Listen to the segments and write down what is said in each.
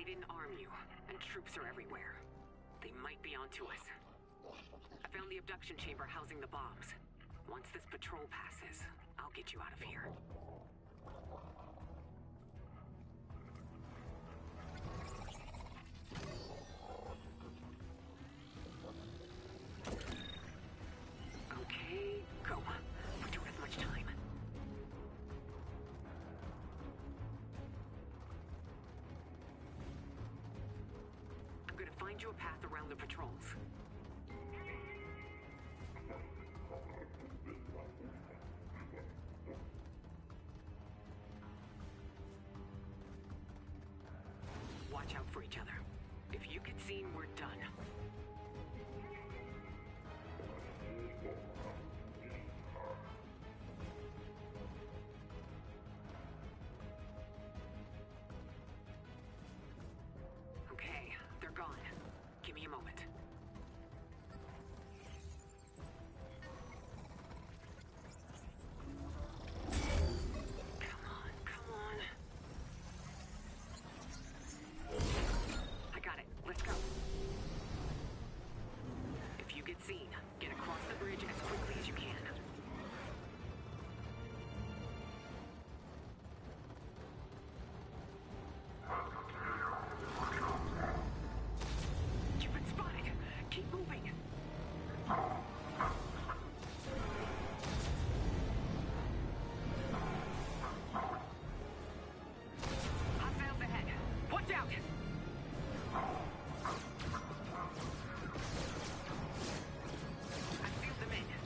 didn't arm you, and troops are everywhere. They might be onto us. I found the abduction chamber housing the bombs. Once this patrol passes, I'll get you out of here. Okay, go. We don't have much time. I'm gonna find you a path around the patrols. Watch out for each other. If you get seen, we're done. Okay, they're gone. Give me a moment. Come on, come on. I got it. Let's go. If you get seen, get across the bridge as quickly as you can. You've been spotted. Keep moving. Hostiles ahead. Watch out! I sealed them in.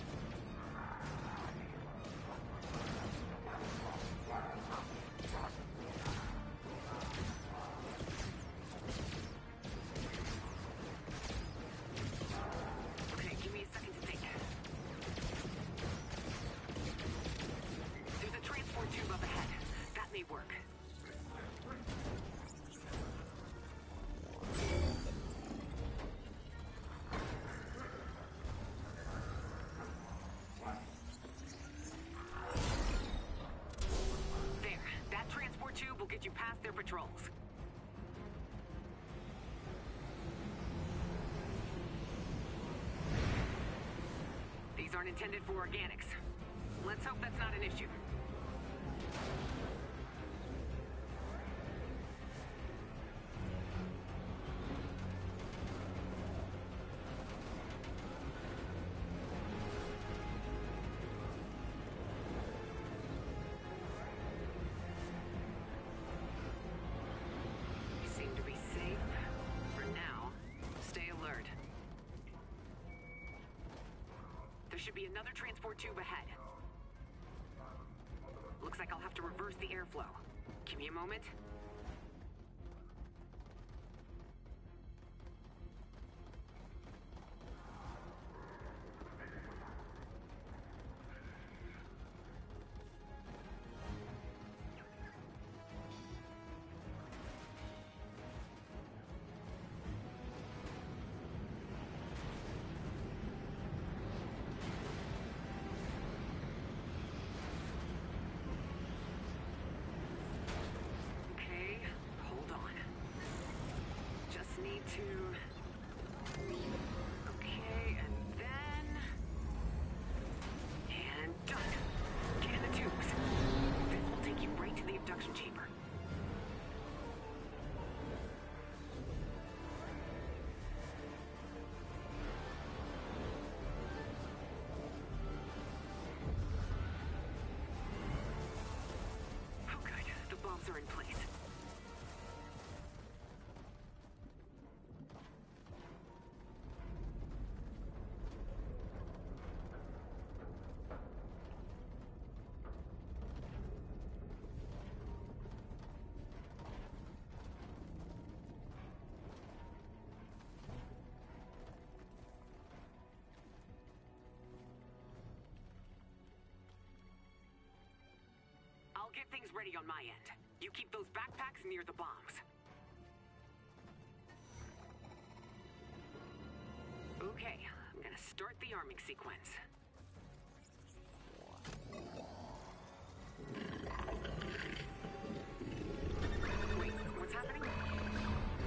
Okay, give me a second to think. There's a transport tube up ahead. That may work. There, that transport tube will get you past their patrols. These aren't intended for organics. Let's hope that's not an issue. You seem to be safe. For now, stay alert. There should be another transport tube ahead. Looks like I'll have to reverse the airflow. Give me a moment. Okay, hold on. Just need to... Okay, and then... And done. Get in the tubes. This will take you right to the abduction chamber. Oh good, the bombs are in place. I'll get things ready on my end. You keep those backpacks near the bombs. Okay, I'm gonna start the arming sequence. Wait, what's happening?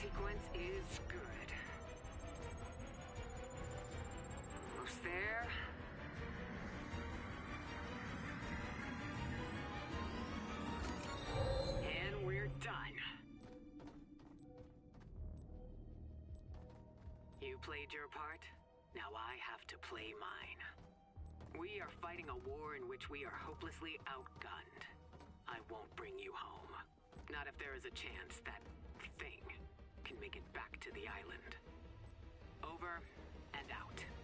sequence is good. Almost there. And we're done. You played your part. Now I have to play mine. We are fighting a war in which we are hopelessly outgunned. I won't bring you home. Not if there is a chance that thing can make it back to the island. Over and out.